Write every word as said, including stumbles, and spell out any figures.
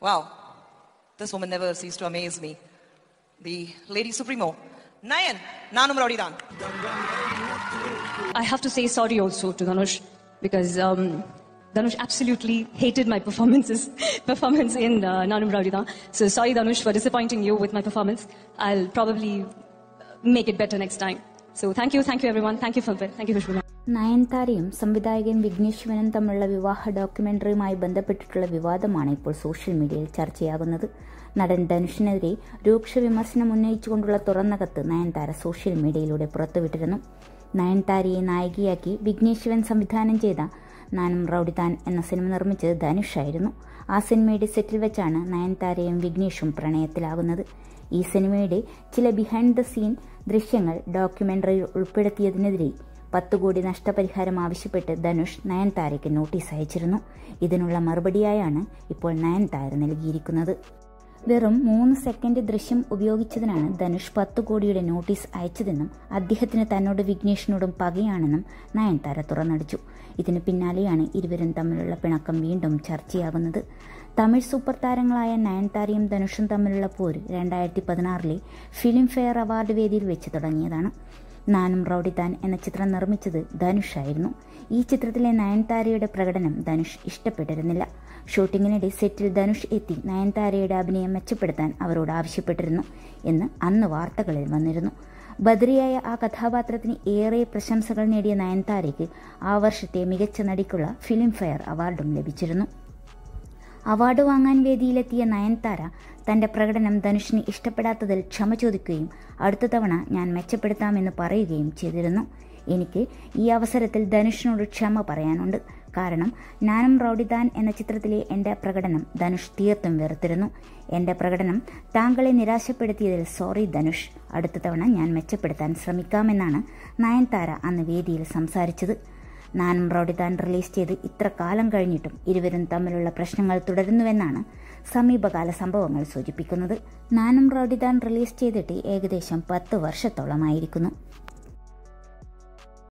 Wow, this woman never ceases to amaze me. The Lady Supremo, Nayan, Nanum Rowdy Dan. I have to say sorry also to Dhanush because um, Dhanush absolutely hated my performances, performance in uh, Nanum Rowdy Dan. So sorry Dhanush for disappointing you with my performance. I'll probably make it better next time. So thank you, thank you everyone. Thank you Filmfare. Thank you Khushbu. നയൻതാരയും സംവിധായകൻ വിഘ്നേഷ് ശിവനും തമ്മിലുള്ള വിവാഹ ഡോക്യുമെന്ററിയുമായി ബന്ധപ്പെട്ടിട്ടുള്ള വിവാദമാണ് ഇപ്പോൾ social മീഡിയയിൽ ചർച്ചയാകുന്നത്. നടൻ ധനുഷിനെതിരെ രൂക്ഷ വിമർശനം ഉന്നയിച്ചുകൊണ്ടുള്ള തുറന്ന കത്ത് നയൻതാര സോഷ്യൽ മീഡിയയിലൂടെ പുറത്തുവിട്ടിരുന്നു. നയൻതാരയെ നായികയാക്കി വിഘ്നേഷ് ശിവൻ സംവിധാനം ചെയ്ത നാനും റൌഡി താൻ എന്ന സിനിമ നിർമ്മിച്ചത് ധനുഷായിരുന്നു. ആ സിനിമയുടെ സെറ്റിൽ വെച്ചാണ് നയൻതാരയും വിഘ്നേഷും പ്രണയത്തിലാകുന്നത്. ഈ സിനിമയുടെ ചില ബിഹൈൻഡ് ദ സീൻ ദൃശ്യങ്ങൾ ഡോക്യുമെന്ററിയിൽ ഉൾപ്പെടുത്തിയതിനെതിരെ പത്ത് കോടി നഷ്ടപരിഹാരം ആവശ്യപ്പെട്ട് ധനുഷ് നയൻതാരയ്ക്ക് നോട്ടീസ് അയച്ചിരുന്നു. ഇതിനുള്ള മറുപടിയായാണ് ഇപ്പോൾ നയൻതാര നൽകിയിരിക്കുന്നത്. വെറും മൂന്ന് സെക്കൻഡ് ദൃശ്യം ഉപയോഗിച്ചതിനാണ് ധനുഷ് പത്ത് കോടിയുടെ നോട്ടീസ് അയച്ചതെന്നും അദ്ദേഹത്തിന് തന്നോട് വിഘ്നേഷിനോടും പകയാണെന്നും നയൻതാര തുറന്നടിച്ചു. ഇതിന് പിന്നാലെയാണ് ഇരുവരും തമ്മിലുള്ള പിണക്കം വീണ്ടും ചർച്ചയാകുന്നത്. തമിഴ് സൂപ്പർ താരങ്ങളായ നയൻതാരയും ധനുഷും തമ്മിലുള്ള പോര് രണ്ടായിരത്തി പതിനാറിലെ ഫിലിം ഫെയർ അവാർഡ് വേദിയിൽ വെച്ച് തുടങ്ങിയതാണ്. നാനും റൌഡി താൻ എന്ന ചിത്രം നിർമ്മിച്ചത് ധനുഷായിരുന്നു. ഈ ചിത്രത്തിലെ നയൻതാരയുടെ പ്രകടനം ധനുഷ് ഇഷ്ടപ്പെട്ടിരുന്നില്ല. ഷൂട്ടിങ്ങിനിടെ സെറ്റിൽ ധനുഷ് എത്തി നയൻതാരയുടെ അഭിനയം മെച്ചപ്പെടുത്താൻ അവരോട് ആവശ്യപ്പെട്ടിരുന്നു എന്ന് അന്ന് വാർത്തകളിൽ വന്നിരുന്നു. ബദ്രിയായ ആ കഥാപാത്രത്തിന് ഏറെ പ്രശംസകൾ നേടിയ നയൻതാരയ്ക്ക് ആ വർഷത്തെ മികച്ച നടിക്കുള്ള ഫിലിം ഫെയർ അവാർഡും ലഭിച്ചിരുന്നു. അവാർഡ് വാങ്ങാൻ വേദിയിലെത്തിയ നയൻതാര തന്റെ പ്രകടനം ധനുഷിന് ഇഷ്ടപ്പെടാത്തതിൽ ക്ഷമ ചോദിക്കുകയും അടുത്ത തവണ ഞാൻ മെച്ചപ്പെടുത്താമെന്ന് പറയുകയും ചെയ്തിരുന്നു. എനിക്ക് ഈ അവസരത്തിൽ ധനുഷിനോട് ക്ഷമ പറയാനുണ്ട്. കാരണം നാനും റൌഡി താൻ എന്ന ചിത്രത്തിലെ എന്റെ പ്രകടനം ധനുഷ് തീർത്തും വെറുത്തിരുന്നു. എന്റെ പ്രകടനം താങ്കളെ നിരാശപ്പെടുത്തിയതിൽ സോറി ധനുഷ്. അടുത്ത തവണ ഞാൻ മെച്ചപ്പെടുത്താൻ ശ്രമിക്കാമെന്നാണ് നയൻതാര അന്ന് വേദിയിൽ സംസാരിച്ചത്. നാനും റൌഡി താൻ റിലീസ് ചെയ്ത് ഇത്ര കാലം കഴിഞ്ഞിട്ടും ഇരുവരും തമ്മിലുള്ള പ്രശ്നങ്ങൾ തുടരുന്നുവെന്നാണ് സമീപകാല സംഭവങ്ങൾ സൂചിപ്പിക്കുന്നത്. നാനും റൌഡി താൻ റിലീസ് ചെയ്തിട്ട് ഏകദേശം പത്ത് വർഷത്തോളമായിരിക്കുന്നു.